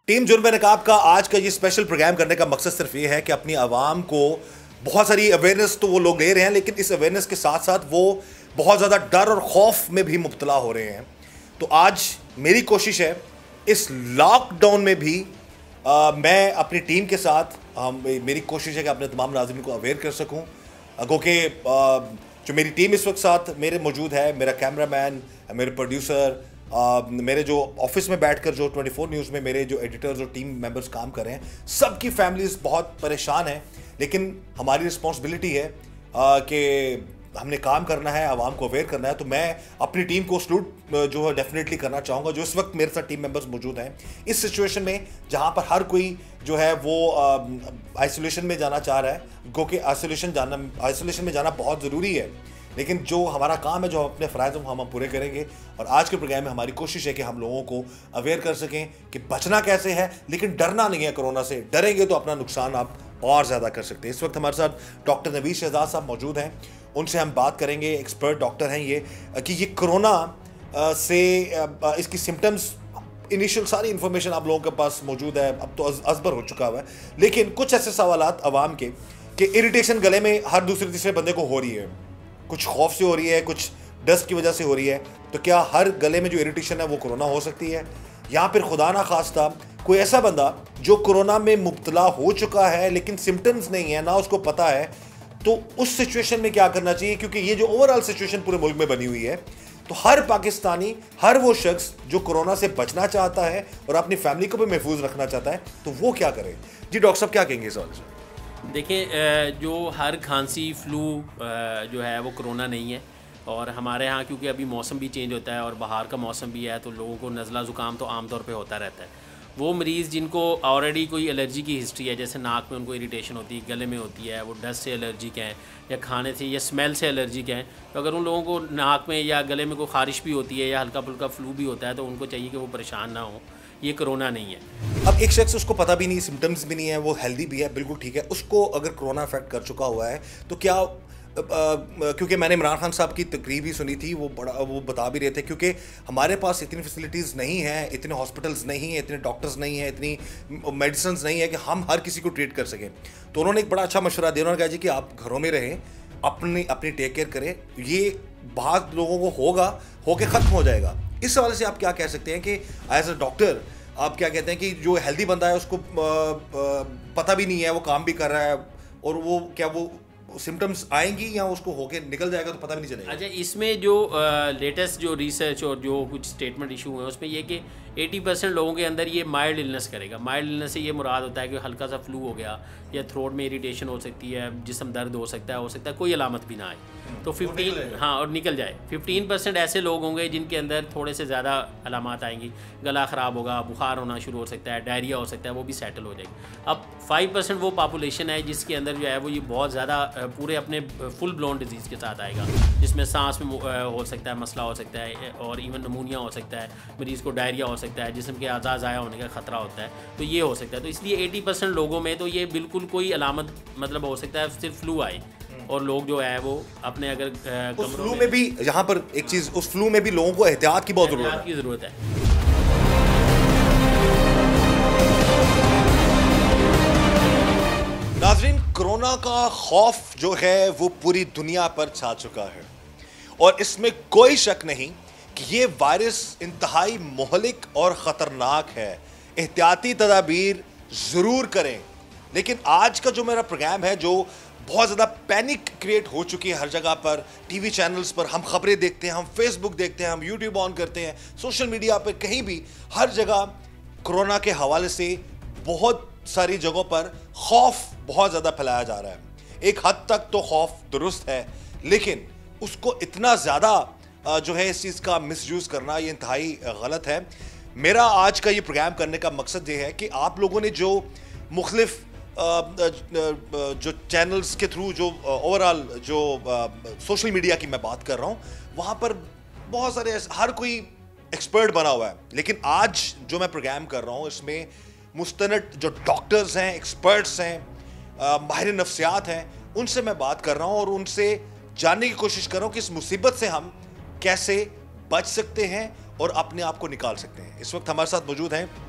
Team जुर्म नकाब का आज का ये स्पेशल प्रोग्राम करने का मकसद सिर्फ ये है कि अपनी आवाम को बहुत सारी अवेयरनेस तो वो लोग ले रहे हैं, लेकिन इस अवेयरनेस के साथ साथ वो बहुत ज़्यादा डर और खौफ में भी मुब्तला हो रहे हैं। तो आज मेरी कोशिश है इस लॉकडाउन में भी मैं अपनी टीम के साथ मेरी कोशिश है कि अपने तमाम नाज़रीन को अवेयर कर सकूँ। क्योंकि जो मेरी टीम इस वक्त साथ मेरे मौजूद है, मेरा कैमरामैन, मेरे प्रोड्यूसर, मेरे जो ऑफिस में बैठकर जो 24 न्यूज़ में मेरे जो एडिटर्स और टीम मेंबर्स काम कर रहे हैं, सबकी फैमिलीज बहुत परेशान हैं। लेकिन हमारी रिस्पॉन्सिबिलिटी है कि हमने काम करना है, आवाम को अवेयर करना है। तो मैं अपनी टीम को सलूट जो है डेफिनेटली करना चाहूँगा, जो इस वक्त मेरे साथ टीम मेंबर्स मौजूद हैं इस सिचुएशन में जहाँ पर हर कोई जो है वो आइसोलेशन में जाना चाह रहा है, क्योंकि आइसोलेशन में जाना बहुत ज़रूरी है। लेकिन जो हमारा काम है, जो अपने फ़राइज़ हम पूरे करेंगे। और आज के प्रोग्राम में हमारी कोशिश है कि हम लोगों को अवेयर कर सकें कि बचना कैसे है, लेकिन डरना नहीं है कोरोना से। डरेंगे तो अपना नुकसान आप और ज़्यादा कर सकते हैं। इस वक्त हमारे साथ डॉक्टर नवीद शहजाद साहब मौजूद हैं, उनसे हम बात करेंगे। एक्सपर्ट डॉक्टर हैं ये कि ये कोरोना से इसकी सिम्टम्स, इनिशियल सारी इन्फॉर्मेशन आप लोगों के पास मौजूद है, अब तो अजबर हो चुका हुआ है। लेकिन कुछ ऐसे सवालात अवाम के कि इरिटेशन गले में हर दूसरे तीसरे बंदे को हो रही है, कुछ खौफ से हो रही है, कुछ डस्ट की वजह से हो रही है। तो क्या हर गले में जो इरिटेशन है वो कोरोना हो सकती है, या फिर खुदा ना खास्ता कोई ऐसा बंदा जो कोरोना में मुब्तला हो चुका है लेकिन सिम्टम्स नहीं है, ना उसको पता है, तो उस सिचुएशन में क्या करना चाहिए? क्योंकि ये जो ओवरऑल सिचुएशन पूरे मुल्क में बनी हुई है, तो हर पाकिस्तानी, हर वो शख्स जो कोरोना से बचना चाहता है और अपनी फैमिली को भी महफूज रखना चाहता है, तो वो क्या करे? जी डॉक्टर साहब, क्या कहेंगे इस सवाल से? देखिए, जो हर खांसी फ्लू जो है वो कोरोना नहीं है। और हमारे यहाँ क्योंकि अभी मौसम भी चेंज होता है और बाहर का मौसम भी है, तो लोगों को नज़ला ज़ुकाम तो आमतौर पे होता रहता है। वो मरीज़ जिनको ऑलरेडी कोई एलर्जी की हिस्ट्री है, जैसे नाक में उनको इरिटेशन होती है, गले में होती है, वो डस्ट से एलर्जिक हैं या खाने से या स्मेल से एलर्जिक हैं, तो अगर उन लोगों को नाक में या गले में कोई ख़ारिश भी होती है या हल्का फुल्का फ्लू भी होता है, तो उनको चाहिए कि वो परेशान ना हो। ये कोरोना नहीं है। अब एक शख्स, उसको पता भी नहीं, सिम्टम्स भी नहीं है, वो हेल्दी भी है, बिल्कुल ठीक है, उसको अगर कोरोना अफेक्ट कर चुका हुआ है तो क्या क्योंकि मैंने इमरान खान साहब की तकरीर भी सुनी थी, वो बता भी रहे थे, क्योंकि हमारे पास इतनी फैसिलिटीज़ नहीं हैं, इतने हॉस्पिटल्स नहीं हैं, इतने डॉक्टर्स नहीं हैं, इतनी मेडिसिन नहीं है कि हम हर किसी को ट्रीट कर सकें। तो उन्होंने एक बड़ा अच्छा मशवरा दिया। उन्होंने कहा जी कि आप घरों में रहें, अपनी टेक केयर करें, ये बहुत लोगों को होके ख़त्म हो जाएगा। इस हवाले से आप क्या कह सकते हैं कि एज अ डॉक्टर आप क्या कहते हैं कि जो हेल्दी बंदा है उसको पता भी नहीं है, वो काम भी कर रहा है, और वो क्या वो सिम्टम्स आएंगी या उसको होके निकल जाएगा तो पता भी नहीं चलेगा? अच्छा, इसमें जो लेटेस्ट जो रिसर्च और जो कुछ स्टेटमेंट इशू हुए हैं उसमें ये कि 80% लोगों के अंदर ये माइल्ड इलनेस करेगा। माइल्ड इलनेस से ये मुराद होता है कि हल्का सा फ्लू हो गया या थ्रोट में इरिटेशन हो सकती है, जिस्म दर्द हो सकता है, कोई अलामत भी ना आए, तो 15 हाँ और निकल जाए। 15% ऐसे लोग होंगे जिनके अंदर थोड़े से ज़्यादा अलामत आएंगी, गला ख़राब होगा, बुखार होना शुरू हो सकता है, डायरिया हो सकता है, वो भी सेटल हो जाएगी। अब 5% वो पॉपुलेशन है जिसके अंदर जो है वो ये बहुत ज़्यादा पूरे अपने फुल ब्लोन डिजीज़ के साथ आएगा, जिसमें सांस में हो सकता है मसला हो सकता है, और इवन नमूनिया हो सकता है, मरीज़ को डायरिया हो सकता है, जिस्म के अज़ा ज़ाया होने का ख़तरा होता है, तो ये हो सकता है। तो इसलिए 80% लोगों में तो ये बिल्कुल कोई अलामत मतलब हो सकता है सिर्फ फ्लू आए, और लोग जो है वो अपने अगर उस फ्लू में भी, यहाँ पर एक चीज़, उस फ्लू में भी लोगों को एहतियात की बहुत ज़रूरत है। नाज़रीन, कोरोना का खौफ जो है वो पूरी दुनिया पर छा चुका है, और इसमें कोई शक नहीं कि ये वायरस इंतहाई मुहलिक और ख़तरनाक है। एहतियाती तदाबीर ज़रूर करें। लेकिन आज का जो मेरा प्रोग्राम है, जो बहुत ज़्यादा पैनिक क्रिएट हो चुकी है हर जगह पर, टीवी चैनल्स पर हम खबरें देखते हैं, हम फेसबुक देखते हैं, हम यूट्यूब ऑन करते हैं, सोशल मीडिया पर कहीं भी हर जगह कोरोना के हवाले से बहुत सारी जगहों पर खौफ बहुत ज़्यादा फैलाया जा रहा है। एक हद तक तो खौफ दुरुस्त है, लेकिन उसको इतना ज़्यादा जो है इस चीज़ का मिसयूज़ करना ये इंतहाई गलत है। मेरा आज का ये प्रोग्राम करने का मकसद ये है कि आप लोगों ने जो मुख्तलिफ जो चैनल्स के थ्रू, जो ओवरऑल जो सोशल मीडिया की मैं बात कर रहा हूँ, वहाँ पर बहुत सारे हर कोई एक्सपर्ट बना हुआ है। लेकिन आज जो मैं प्रोग्राम कर रहा हूँ इसमें मुस्तनद जो डॉक्टर्स हैं, एक्सपर्ट्स हैं, माहिर नफ्सियात हैं, उनसे मैं बात कर रहा हूँ और उनसे जानने की कोशिश कर रहा हूँ कि इस मुसीबत से हम कैसे बच सकते हैं और अपने आप को निकाल सकते हैं। इस वक्त हमारे साथ मौजूद हैं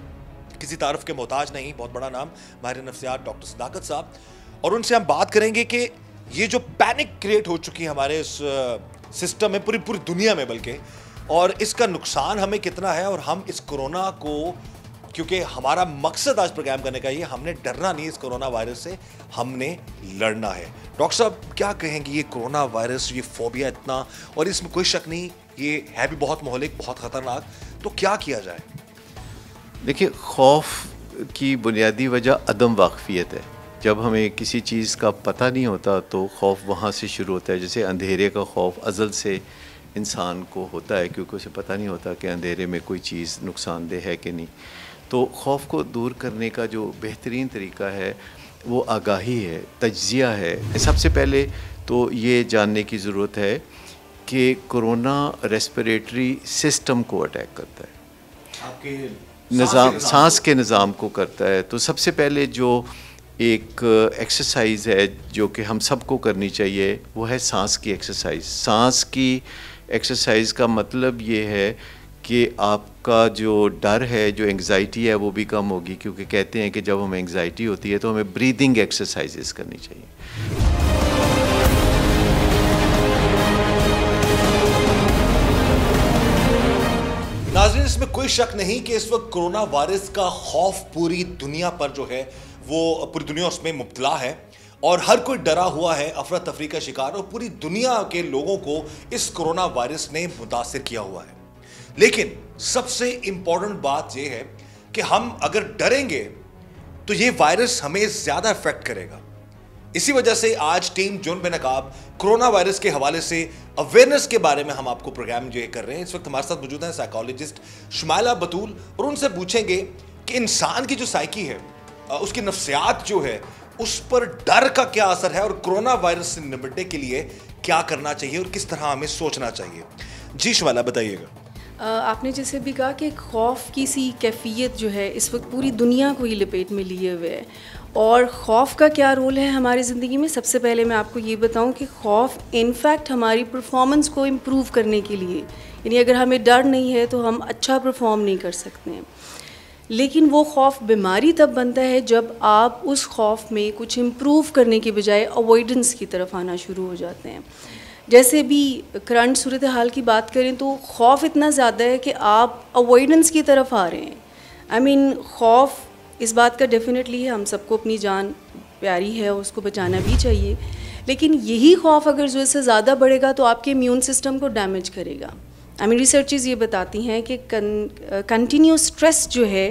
किसी तारुफ के मोहताज नहीं, बहुत बड़ा नाम, माहिर नफ्सियात डॉक्टर सदाकत साहब, और उनसे हम बात करेंगे कि ये जो पैनिक क्रिएट हो चुकी है हमारे इस सिस्टम में, पूरी दुनिया में बल्कि, और इसका नुकसान हमें कितना है, और हम इस कोरोना को, क्योंकि हमारा मकसद आज प्रोग्राम करने का ये, हमने डरना नहीं इस कोरोना वायरस से, हमने लड़ना है। डॉक्टर साहब क्या कहेंगे, ये कोरोना वायरस, ये फोबिया इतना, और इसमें कोई शक नहीं ये है भी बहुत मोहलिक, बहुत ख़तरनाक, तो क्या किया जाए? देखिए, खौफ की बुनियादी वजह अदम वाकफियत है। जब हमें किसी चीज़ का पता नहीं होता तो खौफ वहाँ से शुरू होता है। जैसे अंधेरे का खौफ अज़ल से इंसान को होता है, क्योंकि उसे पता नहीं होता कि अंधेरे में कोई चीज़ नुकसानदेह है कि नहीं। तो खौफ को दूर करने का जो बेहतरीन तरीका है वो आगाही है, तज्ज़िया है। सबसे पहले तो ये जानने की ज़रूरत है कि कोरोना रेस्पिरेटरी सिस्टम को अटैक करता है, आपके सांस के निज़ाम को करता है। तो सबसे पहले जो एक एक्सरसाइज है जो कि हम सबको करनी चाहिए वो है सांस की एक्सरसाइज। सांस की एक्सरसाइज का मतलब ये है कि आपका जो डर है, जो एंग्जाइटी है, वो भी कम होगी, क्योंकि कहते हैं कि जब हमें एंग्जाइटी होती है तो हमें ब्रीदिंग एक्सरसाइजेस करनी चाहिए। नाज़रीन, इसमें कोई शक नहीं कि इस वक्त कोरोना वायरस का खौफ पूरी दुनिया पर जो है वो, पूरी दुनिया उसमें मुब्तला है, और हर कोई डरा हुआ है, अफरा तफरी का शिकार, और पूरी दुनिया के लोगों को इस कोरोना वायरस ने मुतासिर किया हुआ है। लेकिन सबसे इंपॉर्टेंट बात यह है कि हम अगर डरेंगे तो ये वायरस हमें ज्यादा इफेक्ट करेगा। इसी वजह से आज टीम जुर्म बेनकाब कोरोना वायरस के हवाले से अवेयरनेस के बारे में हम आपको प्रोग्राम जो कर रहे हैं। इस वक्त हमारे साथ मौजूद हैं साइकोलॉजिस्ट शुमाइला बतूल, और उनसे पूछेंगे कि इंसान की जो साइकी है, उसकी नफ्सियात जो है, उस पर डर का क्या असर है, और कोरोना वायरस से निपटने के लिए क्या करना चाहिए और किस तरह हमें सोचना चाहिए। जी शुमाइला, बताइएगा। आपने जैसे भी कहा कि खौफ की सी कैफियत जो है इस वक्त पूरी दुनिया को ही लपेट में लिए हुए है, और खौफ का क्या रोल है हमारी ज़िंदगी में। सबसे पहले मैं आपको ये बताऊं कि खौफ इनफैक्ट हमारी परफॉर्मेंस को इम्प्रूव करने के लिए, यानी अगर हमें डर नहीं है तो हम अच्छा परफॉर्म नहीं कर सकते हैं। लेकिन वो खौफ बीमारी तब बनता है जब आप उस खौफ में कुछ इम्प्रूव करने के बजाय अवॉइडेंस की तरफ आना शुरू हो जाते हैं। जैसे भी करंट सूरत हाल की बात करें तो खौफ इतना ज़्यादा है कि आप अवॉइडेंस की तरफ आ रहे हैं। खौफ इस बात का डेफिनेटली है, हम सबको अपनी जान प्यारी है, उसको बचाना भी चाहिए, लेकिन यही खौफ अगर ज़रूरत से ज़्यादा बढ़ेगा तो आपके इम्यून सिस्टम को डैमेज करेगा। रिसर्चेस ये बताती हैं कि कंटिन्यूस स्ट्रेस जो है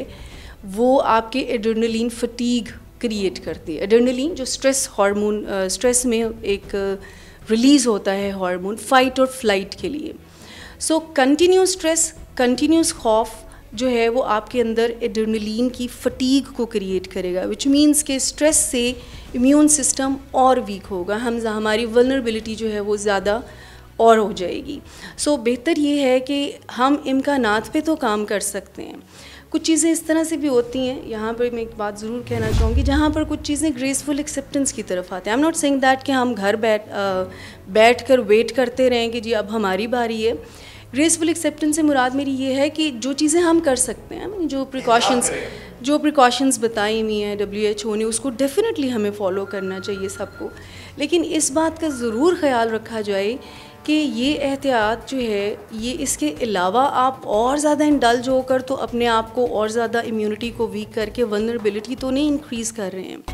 वो आपके एड्रेनलिन फटीग क्रिएट करती है। एड्रेनलिन जो स्ट्रेस हार्मोन, स्ट्रेस में एक रिलीज़ होता है हार्मोन फाइट और फ्लाइट के लिए। सो कंटिन्यूस स्ट्रेस, कंटिन्यूस खौफ जो है वो आपके अंदर एड्रेनलिन की फटीग को क्रिएट करेगा, विच मीन्स के स्ट्रेस से इम्यून सिस्टम और वीक होगा, हमारी वल्नरेबिलिटी जो है वो ज़्यादा और हो जाएगी। सो बेहतर ये है कि हम इम्कानात पे तो काम कर सकते हैं। कुछ चीज़ें इस तरह से भी होती हैं, यहाँ पर मैं एक बात ज़रूर कहना चाहूँगी, जहाँ पर कुछ चीज़ें ग्रेसफुल एक्सेप्टेंस की तरफ आते हैं। I am not saying that कि हम घर बैठ कर वेट करते रहें कि जी अब हमारी बारी है। ग्रेसफुल एक्सेप्टेंस से मुराद मेरी ये है कि जो चीज़ें हम कर सकते हैं, जो प्रिकॉशंस बताई हुई हैं WHO ने, उसको डेफिनेटली हमें फॉलो करना चाहिए सबको। लेकिन इस बात का ज़रूर ख्याल रखा जाए कि ये एहतियात जो है ये इसके अलावा आप और ज़्यादा इंडल्ज होकर तो अपने आप को और ज़्यादा इम्यूनिटी को वीक करके वल्नरेबिलिटी तो नहीं इंक्रीज़ कर रहे हैं।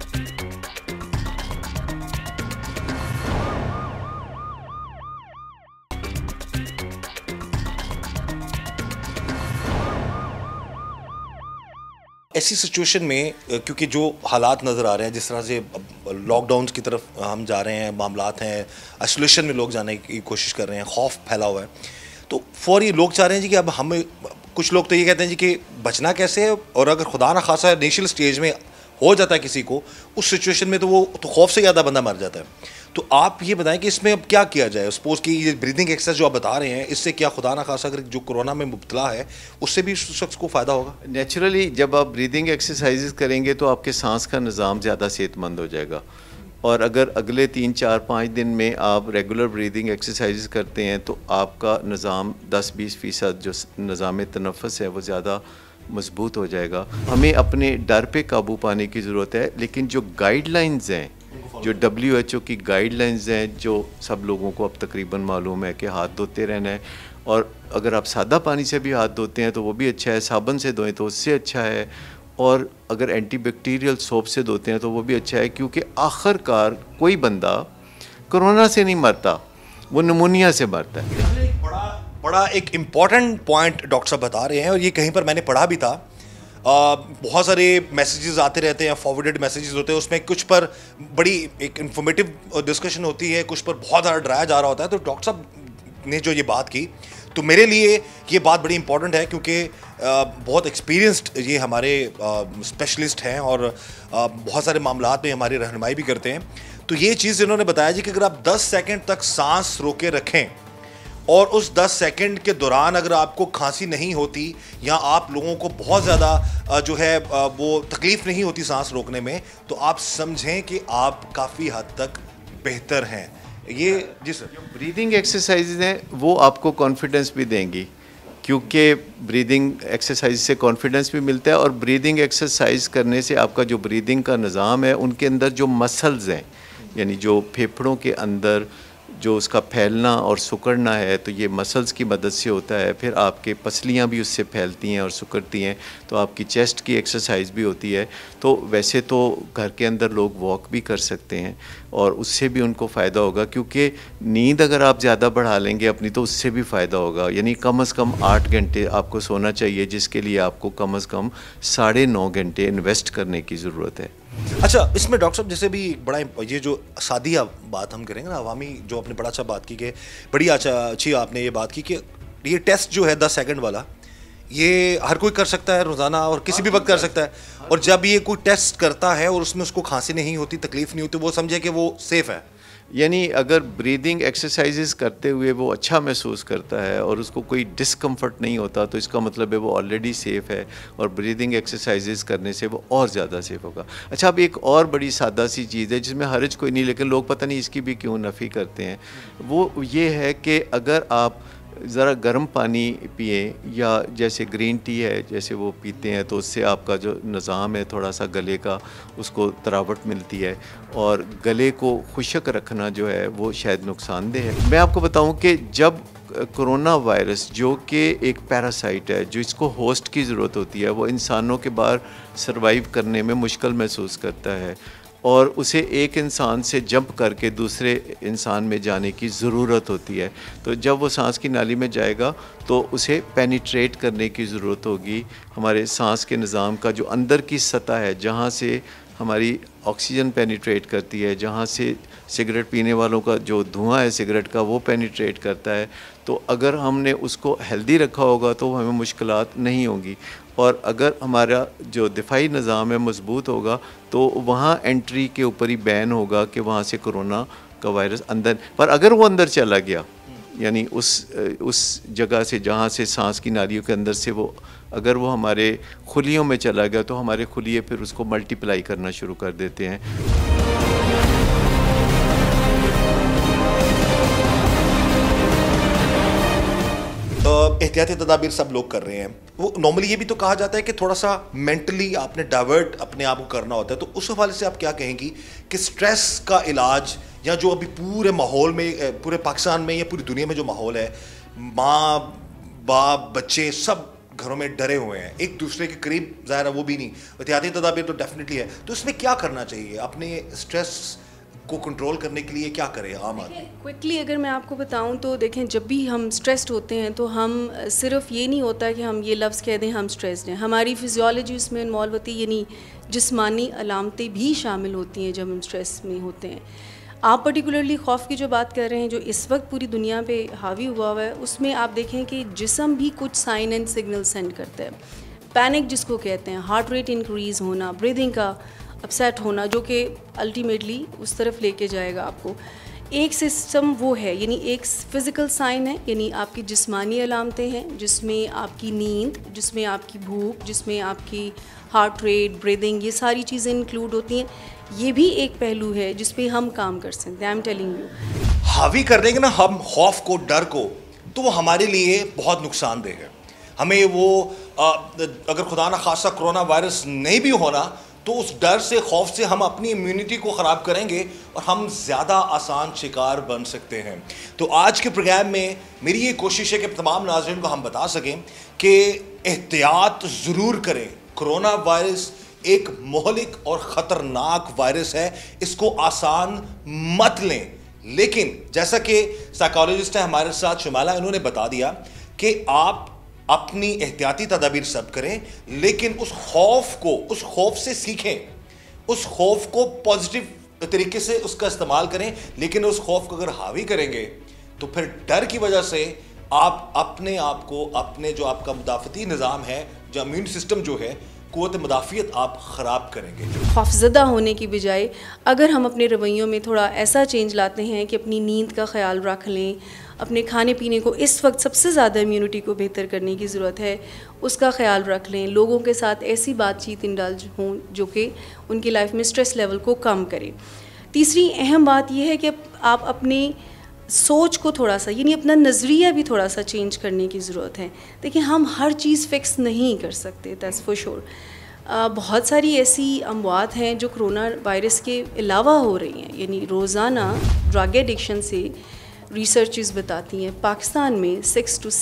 ऐसी सिचुएशन में, क्योंकि जो हालात नज़र आ रहे हैं, जिस तरह से लॉकडाउन की तरफ हम जा रहे हैं, मामलात हैं, आइसोलेशन में लोग जाने की कोशिश कर रहे हैं, खौफ फैला हुआ है, तो फौरी लोग चाह रहे हैं जी कि अब हम, कुछ लोग तो ये कहते हैं जी कि बचना कैसे है, और अगर खुदा ना खासा इनिशियल स्टेज में हो जाता है किसी को उस सिचुएशन में, तो वो तो खौफ से ज़्यादा बंदा मर जाता है। तो आप ये बताएं कि इसमें अब क्या किया जाए। सपोज कि ये ब्रीदिंग एक्सरसाइज जो आप बता रहे हैं, इससे क्या खुदा ना खासा अगर जो कोरोना में मुब्तला है उससे भी शख्स को फ़ायदा होगा? नेचुरली जब आप ब्रीदिंग एक्सरसाइजेज करेंगे तो आपके सांस का निज़ाम ज़्यादा सेहतमंद हो जाएगा, और अगर अगले 3, 4, 5 दिन में आप रेगुलर ब्रीदिंग एक्सरसाइजेज करते हैं तो आपका निज़ाम 10-20% जो निज़ाम तनफ़ुस है वो ज़्यादा मजबूत हो जाएगा। हमें अपने डर पे काबू पाने की ज़रूरत है, लेकिन जो गाइडलाइंस हैं, जो WHO की गाइडलाइंस हैं, जो सब लोगों को अब तकरीबन मालूम है कि हाथ धोते रहना है, और अगर आप सादा पानी से भी हाथ धोते हैं तो वो भी अच्छा है, साबुन से धोएं तो उससे अच्छा है, और अगर एंटीबैक्टीरियल सोप से धोते हैं तो वो भी अच्छा है, क्योंकि आखिरकार कोई बंदा कोरोना से नहीं मरता, वो निमोनिया से मरता है। बड़ा एक इम्पॉर्टेंट पॉइंट डॉक्टर साहब बता रहे हैं, और ये कहीं पर मैंने पढ़ा भी था। बहुत सारे मैसेजेस आते रहते हैं, फॉरवर्डेड मैसेजेस होते हैं, उसमें कुछ पर बड़ी एक इन्फॉर्मेटिव डिस्कशन होती है, कुछ पर बहुत ज़्यादा डराया जा रहा होता है। तो डॉक्टर साहब ने जो ये बात की, तो मेरे लिए ये बात बड़ी इंपॉर्टेंट है, क्योंकि बहुत एक्सपीरियंस्ड ये हमारे स्पेशलिस्ट हैं और बहुत सारे मामलात में हमारी रहनुमाई भी करते हैं। तो ये चीज़ इन्होंने बताया जी कि अगर आप 10 सेकंड तक सांस रोके रखें, और उस 10 सेकंड के दौरान अगर आपको खांसी नहीं होती या आप लोगों को बहुत ज़्यादा जो है वो तकलीफ़ नहीं होती सांस रोकने में, तो आप समझें कि आप काफ़ी हद तक बेहतर हैं। ये जी सर, ब्रीदिंग एक्सरसाइज हैं वो आपको कॉन्फिडेंस भी देंगी, क्योंकि ब्रीदिंग एक्सरसाइज से कॉन्फिडेंस भी मिलता है, और ब्रीदिंग एक्सरसाइज करने से आपका जो ब्रीदिंग का निज़ाम है, उनके अंदर जो मसल्स हैं, यानी जो फेफड़ों के अंदर जो उसका फैलना और सिकुड़ना है, तो ये मसल्स की मदद से होता है। फिर आपके पसलियाँ भी उससे फैलती हैं और सिकुड़ती हैं, तो आपकी चेस्ट की एक्सरसाइज भी होती है। तो वैसे तो घर के अंदर लोग वॉक भी कर सकते हैं और उससे भी उनको फ़ायदा होगा, क्योंकि नींद अगर आप ज़्यादा बढ़ा लेंगे अपनी, तो उससे भी फ़ायदा होगा। यानी कम से कम 8 घंटे आपको सोना चाहिए, जिसके लिए आपको कम से कम 9.5 घंटे इन्वेस्ट करने की ज़रूरत है। अच्छा, इसमें डॉक्टर साहब जैसे भी बड़ा ये जो सादी बात हम करेंगे ना, अवामी जो आपने बड़ा अच्छा बात की कि बड़ी अच्छी आपने ये बात की कि ये टेस्ट जो है 10 सेकंड वाला, ये हर कोई कर सकता है रोज़ाना और किसी भी वक्त कर सकता है, और जब ये कोई टेस्ट करता है और उसमें उसको खांसी नहीं होती, तकलीफ़ नहीं होती, वो समझे कि वो सेफ़ है। यानी अगर ब्रीदिंग एक्सरसाइजेस करते हुए वो अच्छा महसूस करता है और उसको कोई डिस्कम्फर्ट नहीं होता, तो इसका मतलब है वो ऑलरेडी सेफ़ है, और ब्रीदिंग एक्सरसाइजेस करने से वो और ज़्यादा सेफ़ होगा। अच्छा, अब एक और बड़ी सादा सी चीज़ है जिसमें हर्ज कोई नहीं, लेकिन लोग पता नहीं इसकी भी क्यों नफ़ी करते हैं, वो ये है कि अगर आप ज़रा गर्म पानी पिए, या जैसे ग्रीन टी है जैसे वो पीते हैं, तो उससे आपका जो निज़ाम है थोड़ा सा गले का, उसको तरावट मिलती है, और गले को खुशक रखना जो है वो शायद नुकसानदेह है। मैं आपको बताऊं कि जब कोरोना वायरस, जो कि एक पैरासाइट है, जो इसको होस्ट की ज़रूरत होती है, वो इंसानों के बाहर सर्वाइव करने में मुश्किल महसूस करता है, और उसे एक इंसान से जंप करके दूसरे इंसान में जाने की ज़रूरत होती है। तो जब वो सांस की नाली में जाएगा तो उसे पेनिट्रेट करने की ज़रूरत होगी हमारे सांस के निज़ाम का, जो अंदर की सतह है, जहाँ से हमारी ऑक्सीजन पेनिट्रेट करती है, जहाँ से सिगरेट पीने वालों का जो धुआं है सिगरेट का, वो पेनिट्रेट करता है। तो अगर हमने उसको हेल्दी रखा होगा तो हमें मुश्किलात नहीं होंगी, और अगर हमारा जो दिफाई निज़ाम है मज़बूत होगा, तो वहाँ एंट्री के ऊपर ही बैन होगा कि वहाँ से कोरोना का वायरस अंदर, पर अगर वो अंदर चला गया, यानी उस जगह से जहाँ से सांस की नालियों के अंदर से वो, अगर वो हमारे खुलियों में चला गया, तो हमारे खुलिये फिर उसको मल्टीप्लाई करना शुरू कर देते हैं। एहतियाती तदाबीर सब लोग कर रहे हैं। वो नॉर्मली ये भी तो कहा जाता है कि थोड़ा सा मेंटली आपने डाइवर्ट अपने आप को करना होता है, तो उस हवाले से आप क्या कहेंगी कि स्ट्रेस का इलाज, या जो अभी पूरे माहौल में, पूरे पाकिस्तान में या पूरी दुनिया में जो माहौल है, माँ बाप बच्चे सब घरों में डरे हुए हैं, एक दूसरे के करीब ज़ाहिर है वो भी नहीं, एहतियाती तदाबीर तो डेफिनेटली है, तो इसमें क्या करना चाहिए? अपने स्ट्रेस को कंट्रोल करने के लिए क्या करें आम आदमी? क्विकली अगर मैं आपको बताऊं तो देखें, जब भी हम स्ट्रेस्ड होते हैं तो हम सिर्फ ये नहीं होता कि हम ये लफ्ज़ कह दें हम स्ट्रेस्ड हैं, हमारी फिजियोलॉजी उसमें इन्वॉल्व होती है, यानी जिस्मानी अलामतें भी शामिल होती हैं जब हम स्ट्रेस में होते हैं। आप पर्टिकुलरली खौफ की जो बात कर रहे हैं, जो इस वक्त पूरी दुनिया पे हावी हुआ है, उसमें आप देखें कि जिस्म भी कुछ साइन एंड सिग्नल सेंड करता है। पैनिक जिसको कहते हैं, हार्ट रेट इंक्रीज़ होना, ब्रीदिंग का अपसेट होना, जो कि अल्टीमेटली उस तरफ लेके जाएगा आपको। एक सिस्टम वो है, यानी एक फ़िज़िकल साइन है, यानी आपकी जिस्मानी अलामतें हैं, जिसमें आपकी नींद, जिसमें आपकी भूख, जिसमें आपकी हार्ट रेट, ब्रीदिंग, ये सारी चीज़ें इंक्लूड होती हैं। ये भी एक पहलू है जिस पे हम काम कर सकते हैं। आई एम टेलिंग यू, हावी कर देंगे ना हम खौफ को, डर को, तो वो हमारे लिए बहुत नुकसानदेह है। हमें वो अगर खुदा न खासा कोरोना वायरस नहीं भी होना तो उस डर से, खौफ से हम अपनी इम्यूनिटी को ख़राब करेंगे और हम ज़्यादा आसान शिकार बन सकते हैं। तो आज के प्रोग्राम में मेरी ये कोशिश है कि तमाम नाज़रीन को हम बता सकें कि एहतियात ज़रूर करें। कोरोना वायरस एक मोहलिक और ख़तरनाक वायरस है, इसको आसान मत लें। लेकिन जैसा कि साइकोलॉजिस्ट हैं हमारे साथ शुमाला, इन्होंने बता दिया कि आप अपनी एहतियाती तदाबीर सब करें, लेकिन उस खौफ से सीखें, उस खौफ को पॉजिटिव तरीके से उसका इस्तेमाल करें। लेकिन उस खौफ को अगर हावी करेंगे तो फिर डर की वजह से आप अपने आप को, अपने जो आपका मुदाफ़ती निज़ाम है, जो इम्यून सिस्टम जो है, क़ुव्वत मुदाफ़ियत आप ख़राब करेंगे। खौफज़दा होने की बजाय अगर हम अपने रवैयों में थोड़ा ऐसा चेंज लाते हैं कि अपनी नींद का ख्याल रख लें, अपने खाने पीने को, इस वक्त सबसे ज़्यादा इम्यूनिटी को बेहतर करने की ज़रूरत है, उसका ख्याल रख लें। लोगों के साथ ऐसी बातचीत इंडल्ज हों जो कि उनकी लाइफ में स्ट्रेस लेवल को कम करे। तीसरी अहम बात यह है कि आप अपनी सोच को थोड़ा सा, यानी अपना नज़रिया भी थोड़ा सा चेंज करने की ज़रूरत है। देखिए, हम हर चीज़ फ़िक्स नहीं कर सकते, दैट्स फॉर श्योर। बहुत सारी ऐसी अमवात हैं जो कोरोना वायरस के अलावा हो रही हैं। यानी रोज़ाना ड्रग एडिक्शन से रिसर्चेस बताती हैं पाकिस्तान में 600 to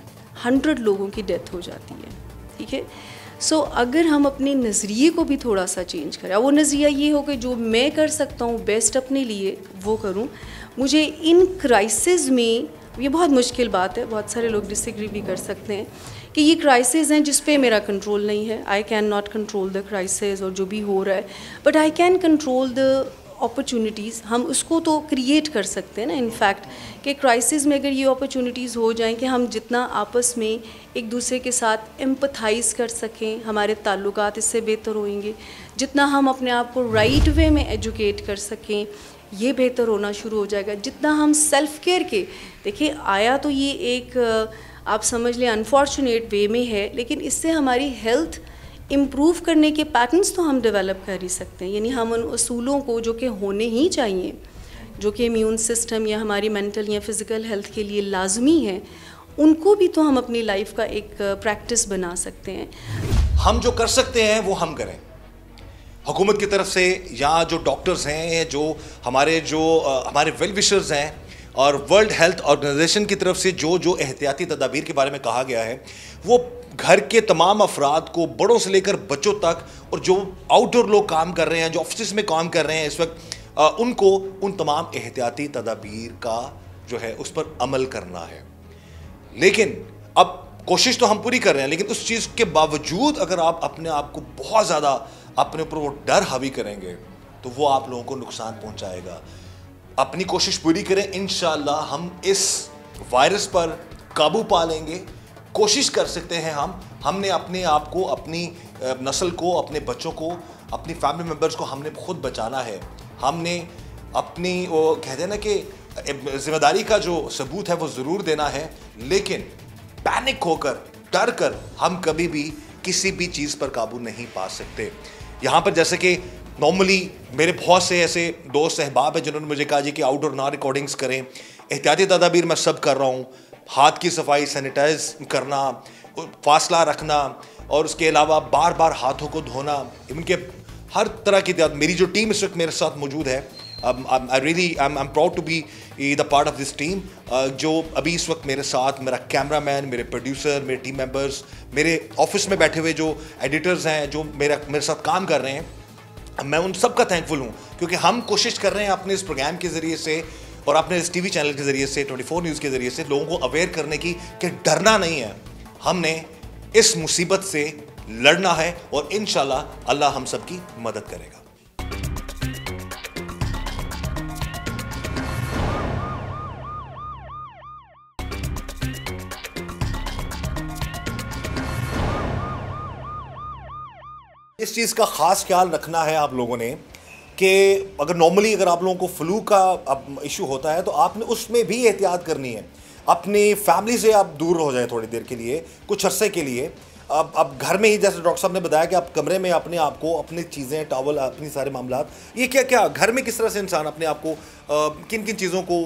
700 लोगों की डेथ हो जाती है। ठीक है, सो अगर हम अपने नज़रिए को भी थोड़ा सा चेंज करें, वो नज़रिया ये हो कि जो मैं कर सकता हूँ बेस्ट अपने लिए वो करूँ। मुझे इन क्राइसिस में, ये बहुत मुश्किल बात है, बहुत सारे लोग डिसएग्री भी कर सकते हैं कि ये क्राइसिस हैं जिस पे मेरा कंट्रोल नहीं है। I can not control the crisis और जो भी हो रहा है, but I can control the opportunities. हम उसको तो क्रिएट कर सकते हैं ना, इनफैक्ट कि क्राइसिस में अगर ये अपॉर्चुनिटीज़ हो जाएं कि हम जितना आपस में एक दूसरे के साथ एम्पथाइज़ कर सकें, हमारे ताल्लुकात इससे बेहतर होंगे। जितना हम अपने आप को राइट वे में एजुकेट कर सकें, ये बेहतर होना शुरू हो जाएगा। जितना हम सेल्फ़ केयर के, देखिए आया तो ये एक आप समझ लें अनफॉर्चुनेट वे में है, लेकिन इससे हमारी हेल्थ इम्प्रूव करने के पैटर्न्स तो हम डेवलप कर ही सकते हैं। यानी हम उन उसूलों को जो कि होने ही चाहिए, जो कि इम्यून सिस्टम या हमारी मेंटल या फिज़िकल हेल्थ के लिए लाजमी है, उनको भी तो हम अपनी लाइफ का एक प्रैक्टिस बना सकते हैं। हम जो कर सकते हैं वो हम करें। हुकूमत की तरफ से या जो डॉक्टर्स हैं, जो हमारे वेल विशर्स हैं और वर्ल्ड हेल्थ ऑर्गेनाइजेशन की तरफ से जो एहतियाती तदाबीर के बारे में कहा गया है, वो घर के तमाम अफराद को, बड़ों से लेकर बच्चों तक, और जो आउटडोर लोग काम कर रहे हैं, जो ऑफिस में काम कर रहे हैं इस वक्त, उनको उन तमाम एहतियाती तदाबीर का जो है उस पर अमल करना है। लेकिन अब कोशिश तो हम पूरी कर रहे हैं, लेकिन उस चीज़ के बावजूद अगर आप अपने आप को बहुत ज़्यादा अपने ऊपर वो डर हावी करेंगे तो वो आप लोगों को नुकसान पहुंचाएगा। अपनी कोशिश पूरी करें, इंशाअल्लाह हम इस वायरस पर काबू पा लेंगे। कोशिश कर सकते हैं हमने अपने आप को, अपनी नस्ल को, अपने बच्चों को, अपनी फैमिली मेम्बर्स को हमने खुद बचाना है। हमने अपनी वो कहते हैं ना कि जिम्मेदारी का जो सबूत है वो ज़रूर देना है, लेकिन पैनिक होकर, डर कर हम कभी भी किसी भी चीज़ पर काबू नहीं पा सकते। यहाँ पर जैसे कि नॉर्मली मेरे बहुत से ऐसे दोस्त अहबाब हैं जिन्होंने मुझे कहा जी कि आउटडोर ना रिकॉर्डिंग्स करें, एहतियाती तदाबीर मैं सब कर रहा हूँ, हाथ की सफाई, सैनिटाइज करना, फासला रखना, और उसके अलावा बार बार हाथों को धोना, इनके हर तरह की मेरी जो टीम इस वक्त मेरे साथ मौजूद है, I'm proud to be the part of this team, जो अभी इस वक्त मेरे साथ, मेरा कैमरामैन, मेरे प्रोड्यूसर, मेरे टीम मेंबर्स, मेरे ऑफिस में बैठे हुए जो एडिटर्स हैं जो मेरे साथ काम कर रहे हैं, मैं उन सब का थैंकफुल हूँ, क्योंकि हम कोशिश कर रहे हैं अपने इस प्रोग्राम के ज़रिए से और अपने इस टीवी चैनल के ज़रिए से, 24 न्यूज़ के ज़रिए से लोगों को अवेयर करने की कि डरना नहीं है, हमने इस मुसीबत से लड़ना है और इंशाल्लाह अल्लाह हम सब की मदद करेगा। इस चीज़ का ख़ास ख्याल रखना है आप लोगों ने कि अगर नॉर्मली अगर आप लोगों को फ्लू का इशू होता है तो आपने उसमें भी एहतियात करनी है। अपनी फैमिली से आप दूर हो जाएं थोड़ी देर के लिए, कुछ अरसे के लिए। अब घर में ही जैसे डॉक्टर साहब ने बताया कि आप कमरे में अपने आप को, अपनी चीज़ें, टॉवल, अपनी सारे मामलात, ये क्या क्या घर में किस तरह से इंसान अपने आप को किन किन चीज़ों को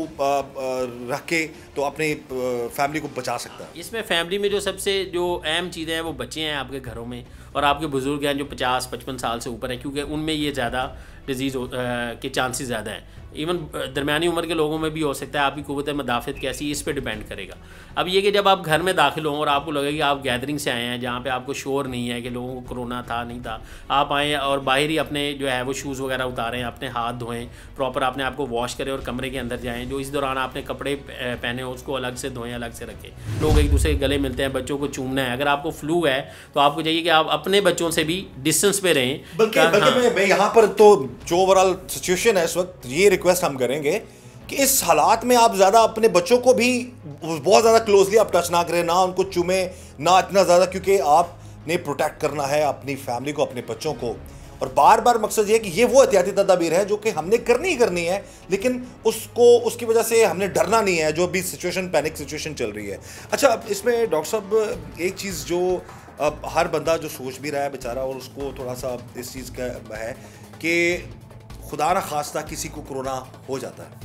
रख के तो अपनी फैमिली को बचा सकता है? इसमें फैमिली में जो सबसे जो अहम चीज़ें हैं वो बच्चे हैं आपके घरों में, और आपके बुज़ुर्ग हैं जो 50-55 साल से ऊपर हैं, क्योंकि उनमें ये ज़्यादा डिजीज़ के चांसेस ज़्यादा हैं। इवन दरमियानी उम्र के लोगों में भी हो सकता है। आपकी क़ुव्वत मदाफ़त कैसी है इस पे डिपेंड करेगा। अब ये कि जब आप घर में दाखिल हों और आपको लगे कि आप गैदरिंग से आए हैं जहाँ पे आपको शोर नहीं है कि लोगों को कोरोना था नहीं था, आप आएँ और बाहर ही अपने जो है वो शूज़ वगैरह उतारें, अपने हाथ धोएँ, प्रॉपर अपने आप को वॉश करें और कमरे के अंदर जाएँ। जो इस दौरान आपने कपड़े पहने हो उसको अलग से धोएँ, अलग से रखें। लोग एक दूसरे के गले मिलते हैं, बच्चों को चूमना है। अगर आपको फ्लू है तो आपको चाहिए कि आप अपने बच्चों से भी डिस्टेंस पे रहें। बल्कि मैं यहाँ पर तो जो ओवरऑल सिचुएशन है इस वक्त, ये रिक्वेस्ट हम करेंगे कि इस हालात में आप ज़्यादा अपने बच्चों को भी बहुत ज़्यादा क्लोजली आप टच ना करें, ना उनको चूमें, ना इतना ज़्यादा, क्योंकि आपने प्रोटेक्ट करना है अपनी फैमिली को, अपने बच्चों को। और बार बार मकसद ये है कि ये वो एहतियाती तदाबीर है जो कि हमने करनी ही करनी है, लेकिन उसकी वजह से हमने डरना नहीं है जो भी सिचुएशन, पैनिक सिचुएशन चल रही है। अच्छा, अब इसमें डॉक्टर साहब एक चीज़ जो अब हर बंदा जो सोच भी रहा है बेचारा, और उसको थोड़ा सा इस चीज़ का है कि खुदा न खास्ता किसी को कोरोना हो जाता है,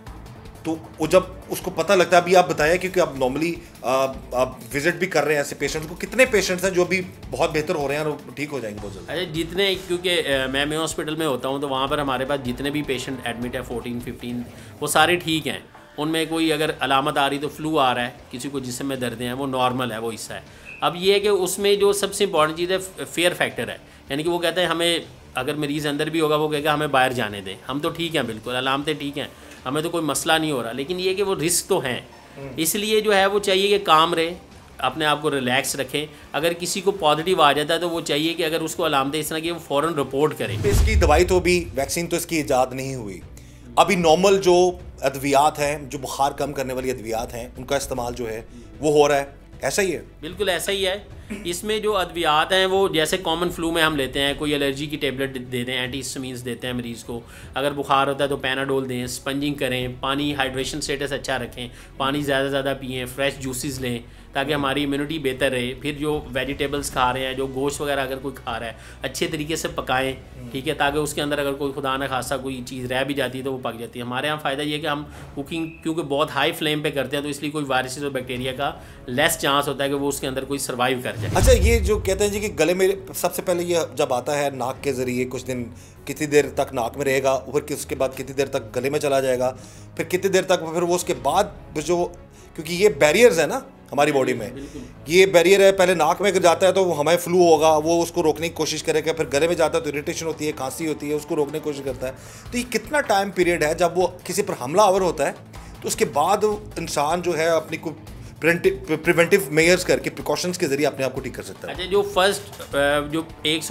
तो वो जब उसको पता लगता है, अभी आप बताया क्योंकि आप नॉर्मली आप विजिट भी कर रहे हैं ऐसे पेशेंट्स को, कितने पेशेंट्स हैं जो भी बहुत बेहतर हो रहे हैं और ठीक हो जाएंगे बहुत जल्दी? अरे जितने, क्योंकि मैं हॉस्पिटल में होता हूँ तो वहाँ पर हमारे पास जितने भी पेशेंट एडमिट है 14-15 वो सारे ठीक हैं। उनमें कोई अगर अलामत आ रही तो फ्लू आ रहा है, किसी को जिस्म में दर्द हैं, वो नॉर्मल है, वो हिस्सा है। अब ये है कि उसमें जो सबसे इंपॉर्टेंट चीज़ है फेयर फैक्टर है, यानी कि वो कहते हैं हमें अगर मरीज़ अंदर भी होगा वो कहेगा हमें बाहर जाने दें, हम तो ठीक हैं, बिल्कुल अलामतें ठीक हैं, हमें तो कोई मसला नहीं हो रहा। लेकिन ये कि वो रिस्क तो हैं, इसलिए जो है वो चाहिए कि काम रहे, अपने आप को रिलैक्स रखें। अगर किसी को पॉजिटिव आ जाता है तो वो चाहिए कि अगर उसको अलामतें इस तरह की वो फ़ौरन रिपोर्ट करें। इसकी दवाई तो भी, वैक्सीन तो इसकी ईजाद नहीं हुई, अभी नॉर्मल जो अद्वियात हैं, जो बुखार कम करने वाली अद्वियात हैं, उनका इस्तेमाल जो है वो हो रहा है, ऐसा ही है? बिल्कुल ऐसा ही है। इसमें जो अद्वियात हैं वो जैसे कॉमन फ्लू में हम लेते हैं, कोई एलर्जी की टेबलेट दे दें, एंटीहिस्टामिन्स देते हैं मरीज़ को, अगर बुखार होता है तो पैनाडोल दें, स्पंजिंग करें, पानी हाइड्रेशन स्टेटस अच्छा रखें, पानी ज़्यादा ज़्यादा पिएँ, फ्रेश जूसेस लें ताकि हमारी इम्यूनिटी बेहतर रहे। फिर जो वेजिटेबल्स खा रहे हैं, जो गोश्त वगैरह अगर कोई खा रहा है, अच्छे तरीके से पकाएं, ठीक है, ताकि उसके अंदर अगर कोई खुदा न खासा कोई चीज़ रह भी जाती है तो वो पक जाती है। हमारे यहाँ फ़ायदा ये है कि हम कुकिंग क्योंकि बहुत हाई फ्लेम पे करते हैं तो इसलिए कोई वायरसेस और बैक्टीरिया का लेस चांस होता है कि वो उसके अंदर कोई सर्वाइव कर जाए। अच्छा, ये जो कहते हैं जी कि गले में सबसे पहले ये जब आता है नाक के ज़रिए, कुछ दिन कितनी देर तक नाक में रहेगा, फिर उसके बाद कितनी देर तक गले में चला जाएगा, फिर कितनी देर तक, फिर वो उसके बाद जो, क्योंकि ये बैरियर्स है ना हमारी बॉडी में, ये बैरियर है, पहले नाक में जाता है तो हमें फ्लू होगा, वो उसको रोकने की कोशिश करेगा, फिर गले में जाता है तो इरिटेशन होती है, खांसी होती है, उसको रोकने की कोशिश करता है। तो ये कितना टाइम पीरियड है जब वो किसी पर हमलावर होता है, तो उसके बाद इंसान जो है अपनी को प्रिवेंटिव मेयर्स करके, प्रिकॉशंस के जरिए अपने आप को ठीक कर सकता है? अच्छा, जो फर्स्ट जो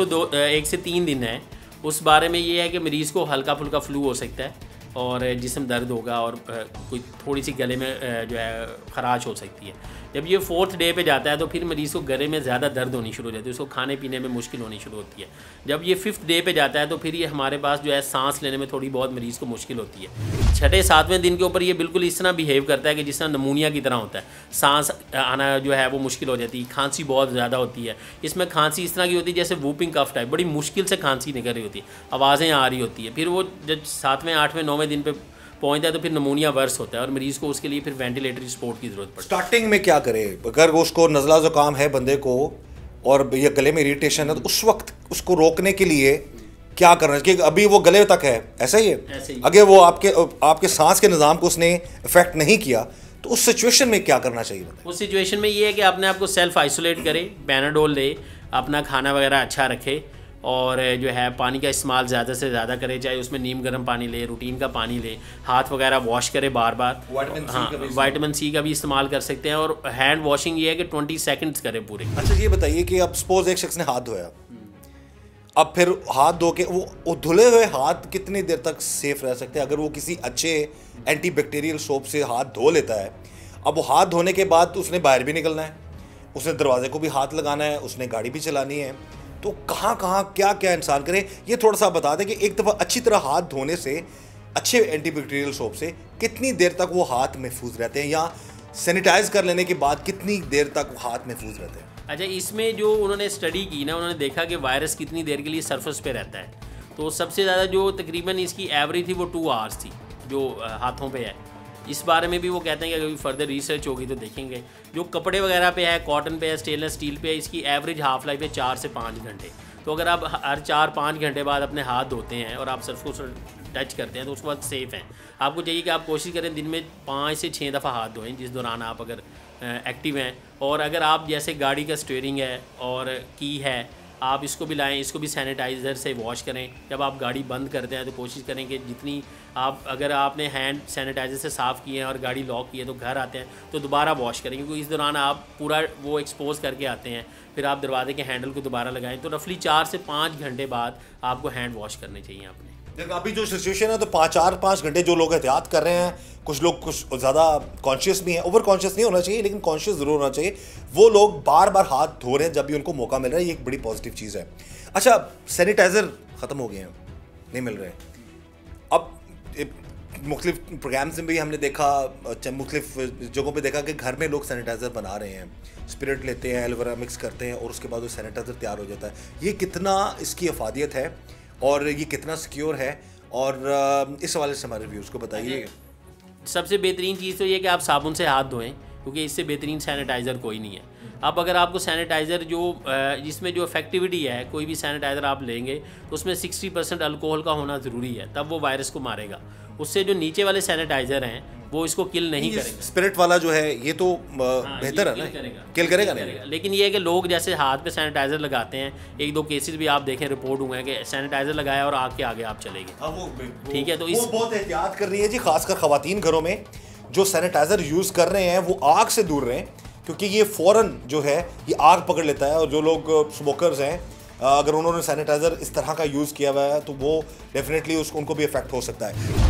1 से 3 दिन है उस बारे में ये है कि मरीज़ को हल्का फुल्का फ्लू हो सकता है और जिस्म दर्द होगा और कोई थोड़ी सी गले में जो है खराश हो सकती है। जब ये 4th डे पे जाता है तो फिर मरीज़ को गले में ज़्यादा दर्द होनी शुरू हो जाती है, उसको खाने पीने में मुश्किल होनी शुरू होती है। जब ये 5th डे पे जाता है तो फिर ये हमारे पास जो है सांस लेने में थोड़ी बहुत मरीज़ को मुश्किल होती है। 6-7वें दिन के ऊपर ये बिल्कुल इस तरह बिहेव करता है कि जिस तरह नमूनिया की तरह होता है, सांस आना जो है वो मुश्किल हो जाती है, खांसी बहुत ज़्यादा होती है। इसमें खांसी इस तरह की होती है जैसे वूपिंग कफ टाइप, बड़ी मुश्किल से खांसी निकल रही होती है, आवाज़ें आ रही होती है। फिर वो जब 7वें 8वें 9वें दिन पे पहुंचता है तो फिर नमूनिया वर्स होता है और मरीज़ को उसके लिए फिर वेंटिलेटरी सपोर्ट की ज़रूरत पड़ती है। स्टार्टिंग में क्या करे अगर उसको नज़ला ज़ुकाम है बंदे को और ये गले में इरिटेशन है, तो उस वक्त उसको रोकने के लिए क्या करना चाहिए? अभी वो गले तक है, ऐसा ही है, ऐसे ही। अगर वो आपके सांस के निज़ाम को उसने इफेक्ट नहीं किया तो उस सिचुएशन में क्या करना चाहिए? उस सिचुएशन में ये है कि अपने आप को सेल्फ आइसोलेट करे, पैनाडोल ले, अपना खाना वगैरह अच्छा रखे और जो है पानी का इस्तेमाल ज़्यादा से ज़्यादा करे, चाहे उसमें नीम गर्म पानी ले, रूटीन का पानी ले, हाथ वगैरह वॉश करे बार बार। विटामिन सी का भी इस्तेमाल कर सकते हैं और हैंड वॉशिंग ये है कि 20 सेकंड्स करें पूरे। अच्छा, ये बताइए कि अब सपोज एक शख्स ने हाथ धोया, अब फिर हाथ धो के वो धुले हुए हाथ कितनी देर तक सेफ रह सकते हैं अगर वो किसी अच्छे एंटीबैक्टीरियल सोप से हाथ धो लेता है? अब वो हाथ धोने के बाद उसने बाहर भी निकलना है, उसने दरवाजे को भी हाथ लगाना है, उसने गाड़ी भी चलानी है, तो कहाँ कहाँ क्या क्या इंसान करे, ये थोड़ा सा बता दें कि एक दफ़ा अच्छी तरह हाथ धोने से, अच्छे एंटीबैक्टीरियल सोप से कितनी देर तक वो हाथ महफूज रहते हैं, या सैनिटाइज कर लेने के बाद कितनी देर तक हाथ महफूज रहते हैं? अच्छा, इसमें जो उन्होंने स्टडी की ना, उन्होंने देखा कि वायरस कितनी देर के लिए सरफेस पे रहता है। तो सबसे ज़्यादा जो तकरीबन इसकी एवरेज थी वो 2 आवर्स थी जो हाथों पे है। इस बारे में भी वो कहते हैं कि अगर फर्दर रिसर्च होगी तो देखेंगे। जो कपड़े वगैरह पे है, कॉटन पे है, स्टेनलेस स्टील पे है, इसकी एवरेज हाफ लाइफ है 4 से 5 घंटे। तो अगर आप हर 4-5 घंटे बाद अपने हाथ धोते हैं और आप सर्फ को टच करते हैं तो उस वक्त सेफ़ हैं। आपको चाहिए कि आप कोशिश करें दिन में 5 से 6 दफ़ा हाथ धोएं जिस दौरान आप अगर एक्टिव हैं। और अगर आप जैसे गाड़ी का स्टीयरिंग है और की है, आप इसको भी लाएं, इसको भी सैनिटाइज़र से वॉश करें। जब आप गाड़ी बंद करते हैं तो कोशिश करें कि जितनी आप अगर आपने हैंड सैनिटाइज़र से साफ़ किए हैं और गाड़ी लॉक की है तो घर आते हैं तो दोबारा वॉश करें, क्योंकि इस दौरान आप पूरा वो एक्सपोज करके आते हैं। फिर आप दरवाजे के हैंडल को दोबारा लगाएं तो रफली 4 से 5 घंटे बाद आपको हैंड वॉश करने चाहिए अपने। देखो अभी जो सिचुएशन है तो 4-5 घंटे जो लोग एहतियात कर रहे हैं, कुछ लोग कुछ ज़्यादा कॉन्शियस भी हैं, ओवर कॉन्शियस नहीं होना चाहिए लेकिन कॉन्शियस ज़रूर होना चाहिए। वो लोग बार बार हाथ धो रहे हैं जब भी उनको मौका मिल रहा है, ये एक बड़ी पॉजिटिव चीज़ है। अच्छा, सैनिटाइज़र ख़त्म हो गए हैं, नहीं मिल रहे। अब मुख्तलिफ प्रोग्राम्स में भी हमने देखा, मुख्तलिफ जगहों पे देखा कि घर में लोग सैनिटाइज़र बना रहे हैं, स्पिरिट लेते हैं, एलोवेरा मिक्स करते हैं और उसके बाद वो सैनिटाइज़र तैयार हो जाता है। ये कितना इसकी अफादियत है और ये कितना सिक्योर है, और इस हवाले से हमारे व्यूज़ को बताइए। सबसे बेहतरीन चीज़ तो ये कि आप साबुन से हाथ धोएं, क्योंकि इससे बेहतरीन सैनिटाइज़र कोई नहीं है। अब अगर आपको सैनिटाइज़र जो जिसमें जो इफेक्टिविटी है, कोई भी सैनिटाइज़र आप लेंगे तो उसमें 60% अल्कोहल का होना ज़रूरी है, तब वो वायरस को मारेगा। उससे जो नीचे वाले सैनिटाइज़र हैं वो इसको किल नहीं करेंगे। स्पिरिट वाला जो है ये तो बेहतर है ना, किल करेगा नहीं। लेकिन ये है कि लोग जैसे हाथ पे सैनिटाइज़र लगाते हैं, 1-2 केसेस भी आप देखें, रिपोर्ट हुए हैं कि सैनिटाइज़र लगाया और आग के आगे आप चले गए। ठीक है, तो इस बहुत एहतियात कर रही है जी, खासकर ख़वातीन घरों में जो सैनिटाइज़र यूज़ कर रहे हैं वो आग से दूर रहें, क्योंकि ये फ़ौरन जो है ये आग पकड़ लेता है। और जो लोग स्मोकर्स हैं, अगर उन्होंने सैनिटाइज़र इस तरह का यूज़ किया हुआ है तो वो डेफिनेटली उनको भी इफेक्ट हो सकता है।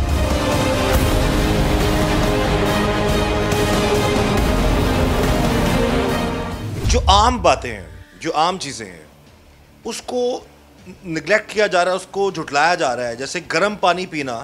जो आम बातें हैं, जो आम चीज़ें हैं, उसको निगलेक्ट किया जा रहा है, उसको झुटलाया जा रहा है। जैसे गर्म पानी पीना,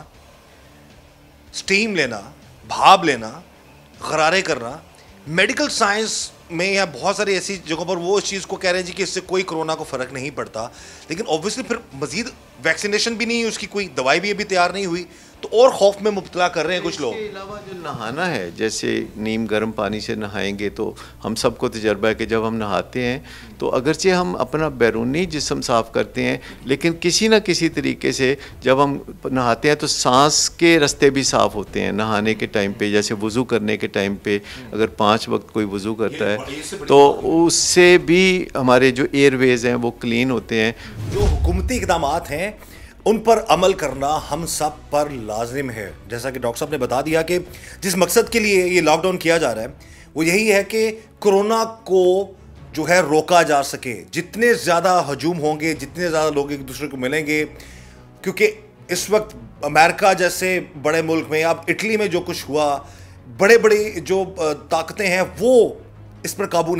स्टीम लेना, भाप लेना, गरारे करना। मेडिकल साइंस में या बहुत सारी ऐसी जगहों पर वो इस चीज़ को कह रहे हैं जी कि इससे कोई कोरोना को फ़र्क नहीं पड़ता, लेकिन ऑब्वियसली फिर मज़ीद वैक्सीनेशन भी नहीं है, उसकी कोई दवाई भी अभी तैयार नहीं हुई, तो और खौफ में मुब्तला कर रहे हैं कुछ लोग। इसके अलावा जो नहाना है, जैसे नीम गर्म पानी से नहाएंगे तो हम सबको तजर्बा है कि जब हम नहाते हैं तो अगरचे हम अपना बैरूनी जिस्म साफ़ करते हैं, लेकिन किसी न किसी तरीके से जब हम नहाते हैं तो सांस के रास्ते भी साफ़ होते हैं नहाने के टाइम पे। जैसे वज़ू करने के टाइम पे अगर 5 वक्त कोई वज़ू करता है तो उससे भी हमारे जो एयरवेज़ हैं वो क्लीन होते हैं। जो हुकूमती इक़दामात हैं उन पर अमल करना हम सब पर लाजिम है। जैसा कि डॉक्टर साहब ने बता दिया कि जिस मकसद के लिए ये लॉकडाउन किया जा रहा है वो यही है कि कोरोना को जो है रोका जा सके। जितने ज़्यादा हजूम होंगे, जितने ज़्यादा लोग एक दूसरे को मिलेंगे, क्योंकि इस वक्त अमेरिका जैसे बड़े मुल्क में, अब इटली में जो कुछ हुआ, बड़े बड़े जो ताकतें हैं वो इस पर काबू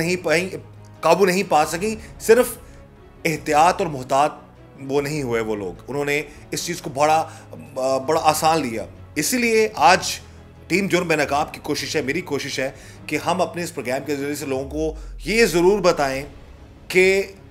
नहीं पा सकी। सिर्फ एहतियात और मोहतात वो नहीं हुए वो लोग, उन्होंने इस चीज़ को बड़ा आसान लिया। इसीलिए आज टीम जुर्म बेनकाब की कोशिश है, मेरी कोशिश है कि हम अपने इस प्रोग्राम के ज़रिए से लोगों को ये ज़रूर बताएं कि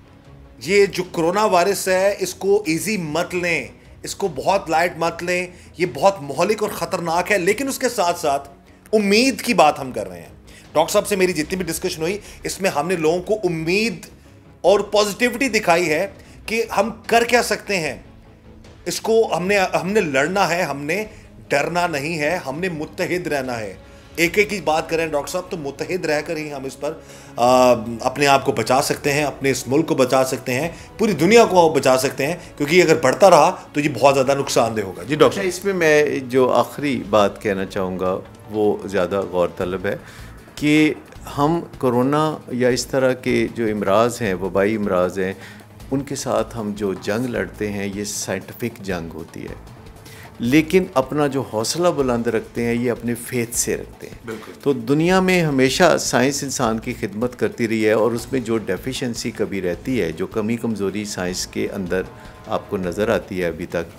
ये जो कोरोना वायरस है इसको ईजी मत लें, इसको बहुत लाइट मत लें, ये बहुत महलिक और ख़तरनाक है। लेकिन उसके साथ साथ उम्मीद की बात हम कर रहे हैं। डॉक्टर साहब से मेरी जितनी भी डिस्कशन हुई इसमें हमने लोगों को उम्मीद और पॉजिटिविटी दिखाई है कि हम कर क्या सकते हैं। इसको हमने लड़ना है, हमने डरना नहीं है, हमने मुत्तहिद रहना है। एक एक की बात करें डॉक्टर साहब तो मुत्तहिद रहकर ही हम इस पर अपने आप को बचा सकते हैं, अपने इस मुल्क को बचा सकते हैं, पूरी दुनिया को बचा सकते हैं, क्योंकि अगर बढ़ता रहा तो ये बहुत ज़्यादा नुकसानदेह होगा। जी डॉक्टर, इसमें मैं जो आखिरी बात कहना चाहूँगा वो ज़्यादा गौर तलब है कि हम कोरोना या इस तरह के जो इमराज़ हैं, वबाई इमराज़ हैं, उनके साथ हम जो जंग लड़ते हैं ये साइंटिफिक जंग होती है, लेकिन अपना जो हौसला बुलंद रखते हैं ये अपने फेथ से रखते हैं। तो दुनिया में हमेशा साइंस इंसान की खिदमत करती रही है और उसमें जो डेफिशिएंसी कभी रहती है, जो कमी कमज़ोरी साइंस के अंदर आपको नज़र आती है अभी तक,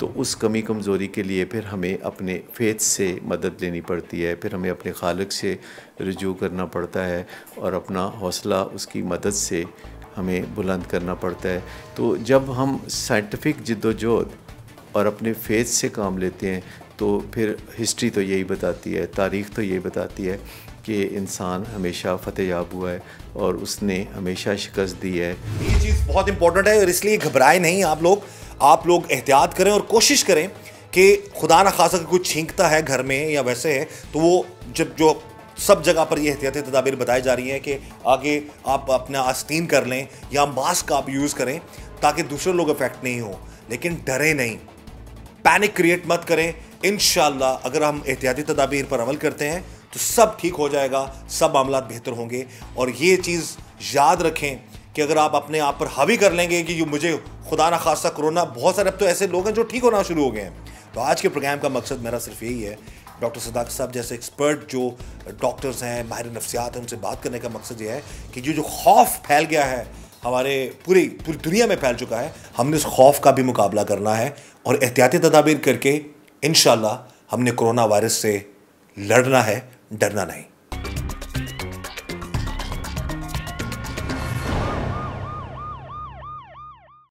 तो उस कमी कमज़ोरी के लिए फिर हमें अपने फेथ से मदद लेनी पड़ती है, फिर हमें अपने खालिक से रुजू करना पड़ता है और अपना हौसला उसकी मदद से हमें बुलंद करना पड़ता है। तो जब हम साइंटिफिक जिद्दोजहद और अपने फेथ से काम लेते हैं तो फिर हिस्ट्री तो यही बताती है, तारीख़ तो यही बताती है कि इंसान हमेशा फतेहयाब हुआ है और उसने हमेशा शिकस्त दी है। ये चीज़ बहुत इंपॉर्टेंट है और इसलिए घबराए नहीं आप लोग एहतियात करें और कोशिश करें कि खुदा न खासा कुछ छींकता है घर में या वैसे है तो वो जब जो सब जगह पर ये एहतियाती तदाबीर बताई जा रही हैं कि आगे आप अपना आस्तीन कर लें या मास्क आप यूज़ करें ताकि दूसरे लोग अफेक्ट नहीं हो, लेकिन डरे नहीं, पैनिक क्रिएट मत करें। इंशाल्लाह अगर हम एहतियाती तदाबीर पर अमल करते हैं तो सब ठीक हो जाएगा, सब मामला बेहतर होंगे। और ये चीज़ याद रखें कि अगर आप अपने आप पर हावी कर लेंगे कि मुझे खुदा न खासा कोरोना, बहुत सारे अब तो ऐसे लोग हैं जो ठीक होना शुरू हो गए हैं। तो आज के प्रोग्राम का मकसद मेरा सिर्फ यही है, डॉक्टर सदाकत साहब जैसे एक्सपर्ट जो डॉक्टर्स हैं, माहिर नफ्सियात हैं, उनसे बात करने का मकसद ये है कि जो खौफ फैल गया है हमारे पूरी दुनिया में फैल चुका है, हमने उस खौफ का भी मुकाबला करना है और एहतियाती तदाबीर करके इंशाल्लाह हमने कोरोना वायरस से लड़ना है, डरना नहीं।